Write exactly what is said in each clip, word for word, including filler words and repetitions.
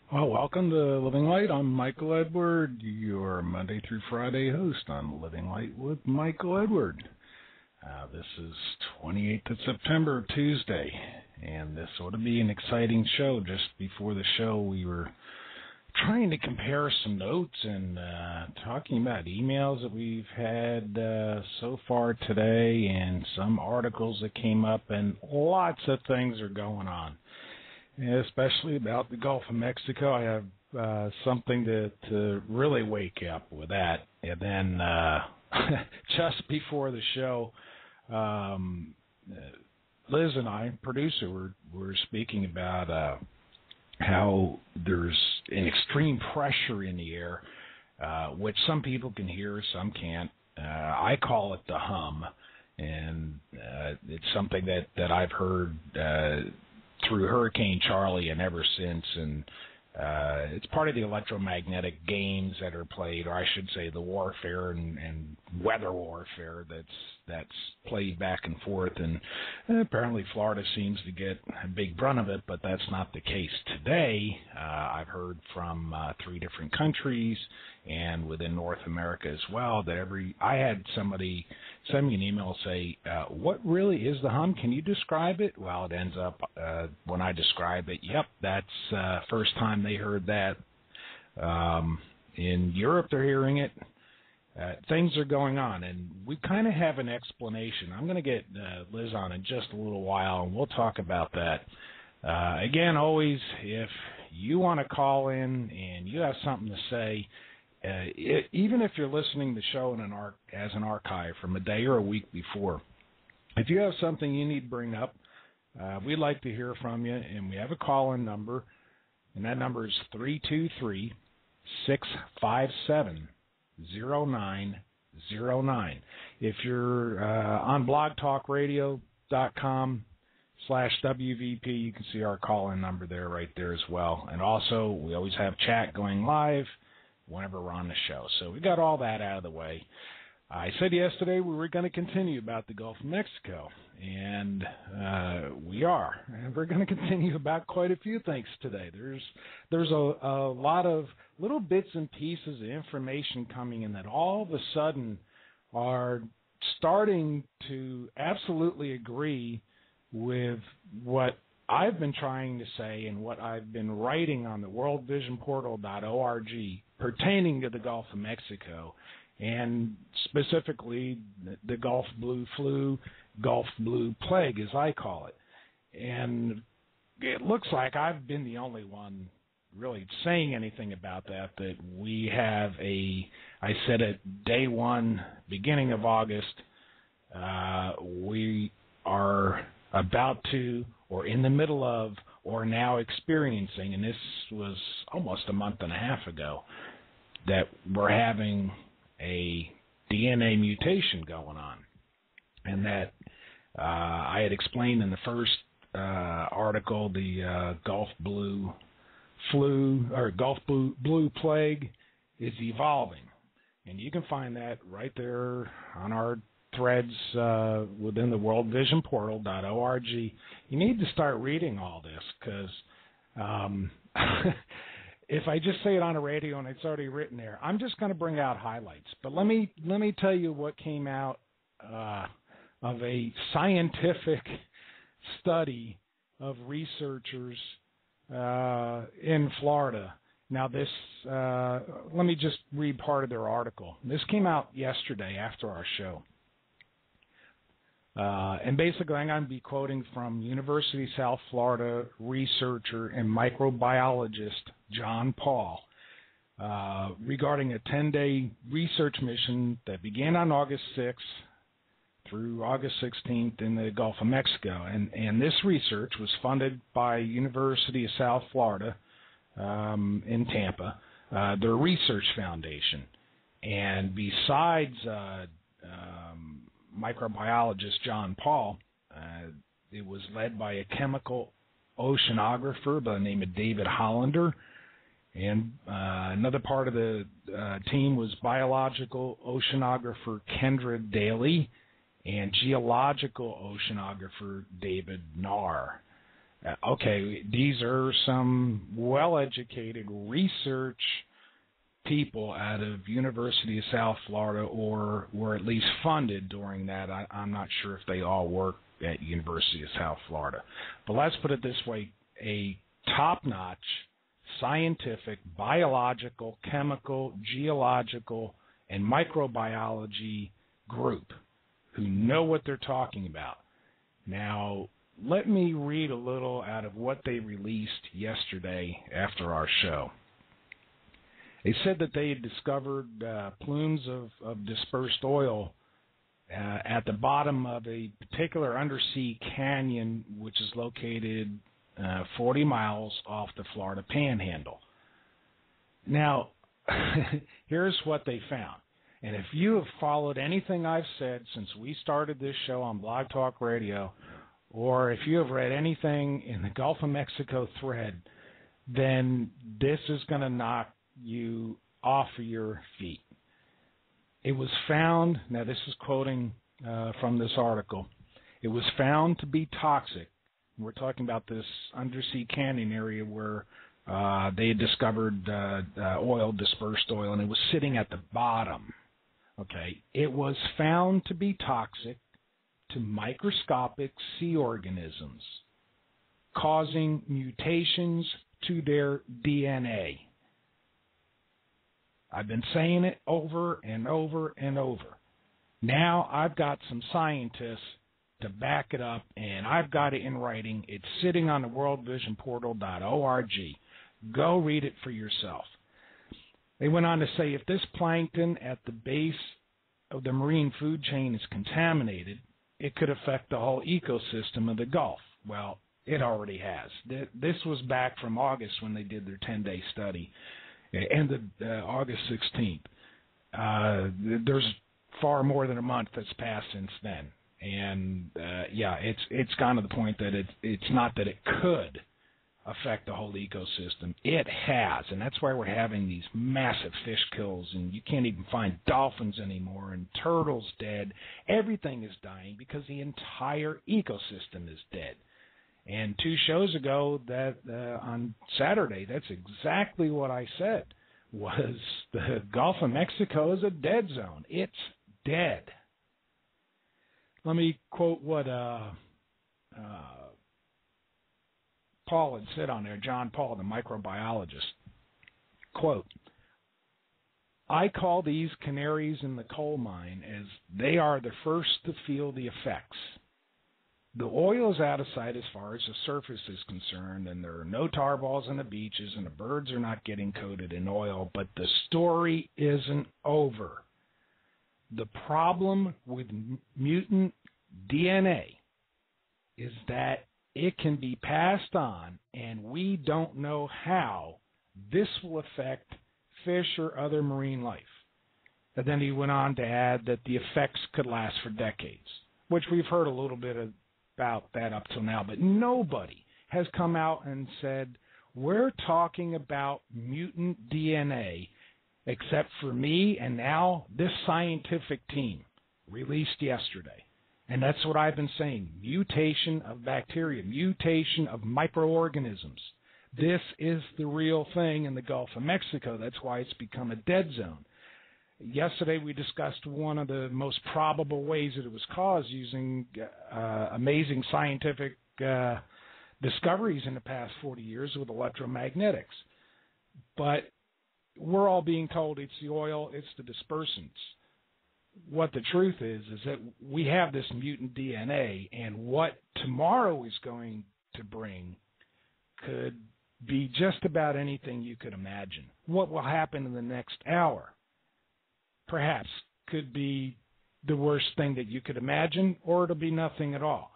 Well, welcome to Living Light. I'm Michael Edward, your Monday through Friday host on Living Light with Michael Edward. Uh, this is twenty-eighth of September, Tuesday, and this ought to be an exciting show. Just before the show, we were trying to compare some notes and uh, talking about emails that we've had uh, so far today and some articles that came up, and lots of things are going on. Yeah, especially about the Gulf of Mexico. I have uh, something to, to really wake up with that. And then uh, just before the show, um, Liz and I, producer, were, were speaking about uh, how there's an extreme pressure in the air, uh, which some people can hear, some can't. Uh, I call it the hum, and uh, it's something that, that I've heard uh, through Hurricane Charlie and ever since, and uh, it's part of the electromagnetic games that are played, or I should say the warfare and, and weather warfare that's that's played back and forth, and apparently Florida seems to get a big brunt of it, but that's not the case today. Uh, I've heard from uh, three different countries and within North America as well that every, I had somebody send me an email say, uh, what really is the hum? Can you describe it? Well, it ends up, uh, when I describe it, yep, that's uh, first time they heard that. Um, in Europe, they're hearing it. Uh, things are going on, and we kind of have an explanation. I'm going to get uh, Liz on in just a little while, and we'll talk about that. Uh, again, always, if you want to call in and you have something to say, Uh, it, even if you're listening to the show in an arch, as an archive from a day or a week before, if you have something you need to bring up, uh, we'd like to hear from you, and we have a call-in number, and that number is three two three, six five seven, zero nine zero nine. If you're uh, on blogtalkradio.com slash WVP, you can see our call-in number there right there as well. And also, we always have chat going live whenever we're on the show. So we got all that out of the way. I said yesterday we were going to continue about the Gulf of Mexico, and uh, we are. And we're going to continue about quite a few things today. There's there's a, a lot of little bits and pieces of information coming in that all of a sudden are starting to absolutely agree with what I've been trying to say and what I've been writing on the world vision portal dot org pertaining to the Gulf of Mexico, and specifically the, the Gulf Blue Flu, Gulf Blue Plague, as I call it. And it looks like I've been the only one really saying anything about that, that we have a, I said it day one, beginning of August, uh, we are about to, or in the middle of, or now experiencing, and this was almost a month and a half ago, that we're having a D N A mutation going on. And that uh, I had explained in the first uh, article, the uh, Gulf Blue Flu, or Gulf Blue, Blue Plague is evolving. And you can find that right there on our threads uh, within the world vision portal dot org. You need to start reading all this, because um, if I just say it on a radio and it's already written there, I'm just going to bring out highlights. But let me let me tell you what came out uh, of a scientific study of researchers uh, in Florida. Now this, uh, let me just read part of their article. This came out yesterday after our show. Uh, and basically, I'm going to be quoting from University of South Florida researcher and microbiologist John Paul uh, regarding a ten-day research mission that began on August sixth through August sixteenth in the Gulf of Mexico. And, and this research was funded by University of South Florida um, in Tampa, uh, their research foundation. And besides uh, um, microbiologist John Paul, uh, it was led by a chemical oceanographer by the name of David Hollander, and uh, another part of the uh, team was biological oceanographer Kendra Daly and geological oceanographer David Narr. Uh, okay, these are some well-educated research people out of University of South Florida, or were at least funded during that. I, I'm not sure if they all work at University of South Florida. But let's put it this way, a top-notch scientific, biological, chemical, geological, and microbiology group who know what they're talking about. Now, let me read a little out of what they released yesterday after our show. They said that they had discovered uh, plumes of, of dispersed oil uh, at the bottom of a particular undersea canyon, which is located uh, forty miles off the Florida Panhandle. Now, here's what they found. And if you have followed anything I've said since we started this show on Blog Talk Radio, or if you have read anything in the Gulf of Mexico thread, then this is going to knock you off of your feet. It was found, now this is quoting uh, from this article, it was found to be toxic. We're talking about this undersea canyon area where uh, they had discovered uh, uh, oil, dispersed oil, and it was sitting at the bottom. Okay, it was found to be toxic to microscopic sea organisms, causing mutations to their D N A. I've been saying it over and over and over. Now I've got some scientists to back it up, and I've got it in writing. It's sitting on the world vision portal dot org. Go read it for yourself. They went on to say if this plankton at the base of the marine food chain is contaminated, it could affect the whole ecosystem of the Gulf. Well, it already has. This was back from August when they did their ten-day study. It ended uh, August sixteenth. Uh, there's far more than a month that's passed since then. And, uh, yeah, it's it's gone to the point that it, it's not that it could affect the whole ecosystem. It has, and that's why we're having these massive fish kills, and you can't even find dolphins anymore, and turtles dead. Everything is dying because the entire ecosystem is dead. And two shows ago, that uh, on Saturday, that's exactly what I said, was the Gulf of Mexico is a dead zone. It's dead. Let me quote what uh, uh, Paul had said on there, John Paul, the microbiologist. Quote, I call these canaries in the coal mine as they are the first to feel the effects. The oil is out of sight as far as the surface is concerned, and there are no tar balls on the beaches, and the birds are not getting coated in oil, but the story isn't over. The problem with mutant D N A is that it can be passed on, and we don't know how this will affect fish or other marine life. And then he went on to add that the effects could last for decades, which we've heard a little bit of about that up till now, but nobody has come out and said, we're talking about mutant D N A, except for me and now this scientific team released yesterday. And that's what I've been saying, mutation of bacteria, mutation of microorganisms. This is the real thing in the Gulf of Mexico. That's why it's become a dead zone. Yesterday we discussed one of the most probable ways that it was caused using uh, amazing scientific uh, discoveries in the past forty years with electromagnetics. But we're all being told it's the oil, it's the dispersants. What the truth is is that we have this mutant D N A, and what tomorrow is going to bring could be just about anything you could imagine. What will happen in the next hour perhaps could be the worst thing that you could imagine, or it'll be nothing at all.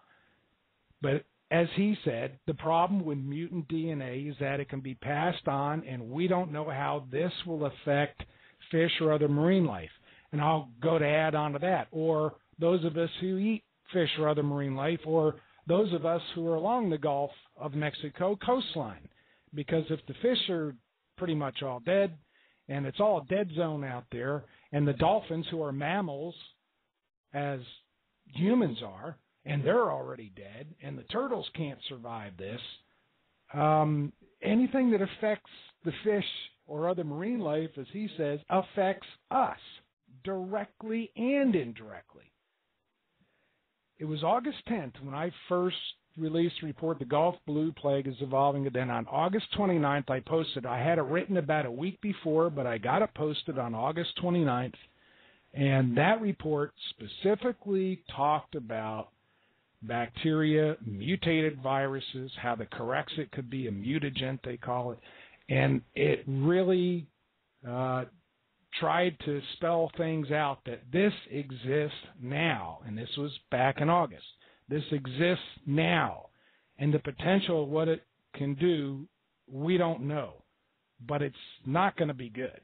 But as he said, the problem with mutant D N A is that it can be passed on, and we don't know how this will affect fish or other marine life. And I'll go to add on to that, or those of us who eat fish or other marine life, or those of us who are along the Gulf of Mexico coastline. Because if the fish are pretty much all dead, and it's all a dead zone out there, and the dolphins, who are mammals, as humans are, and they're already dead, and the turtles can't survive this. Um, anything that affects the fish or other marine life, as he says, affects us directly and indirectly. It was August tenth when I first released the report, The Gulf Blue Plague is Evolving. And then on August twenty-ninth, I posted. I had it written about a week before, but I got it posted on August twenty-ninth. And that report specifically talked about bacteria, mutated viruses, how the Corexit could be a mutagen, they call it. And it really uh, tried to spell things out that this exists now. And this was back in August. This exists now. And the potential of what it can do, we don't know. But it's not going to be good.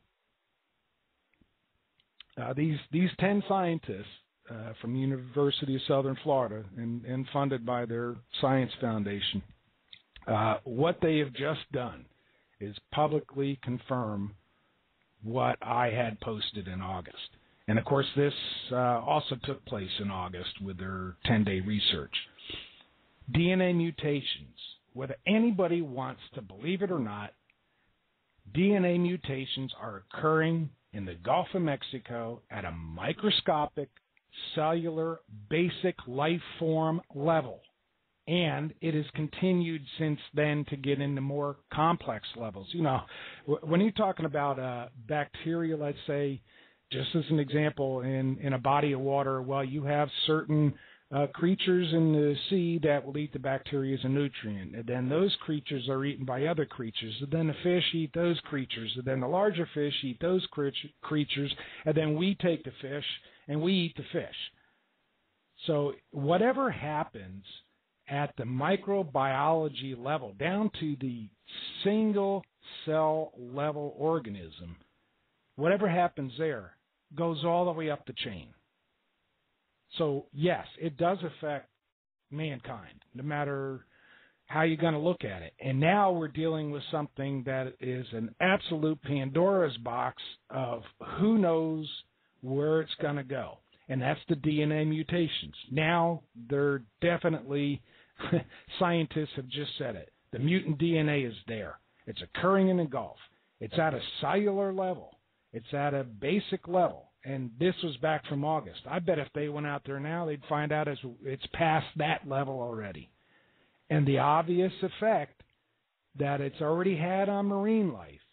Uh, these these ten scientists uh, from the University of Southern Florida and, and funded by their science foundation, uh, what they have just done is publicly confirm what I had posted in August. And, of course, this uh, also took place in August with their ten-day research. D N A mutations, whether anybody wants to believe it or not, D N A mutations are occurring in the Gulf of Mexico at a microscopic, cellular, basic life form level. And it has continued since then to get into more complex levels. You know, when you're talking about uh, bacteria, let's say, just as an example, in, in a body of water, well, you have certain uh, creatures in the sea that will eat the bacteria as a nutrient. And then those creatures are eaten by other creatures. And then the fish eat those creatures. And then the larger fish eat those creatures. And then we take the fish and we eat the fish. So whatever happens at the microbiology level, down to the single cell level organism, whatever happens there goes all the way up the chain. So, yes, it does affect mankind, no matter how you're going to look at it. And now we're dealing with something that is an absolute Pandora's box of who knows where it's going to go. And that's the D N A mutations. Now they're definitely, scientists have just said it, the mutant D N A is there. It's occurring in the Gulf. It's at a cellular level. It's at a basic level. And this was back from August. I bet if they went out there now, they'd find out it's, it's past that level already. And the obvious effect that it's already had on marine life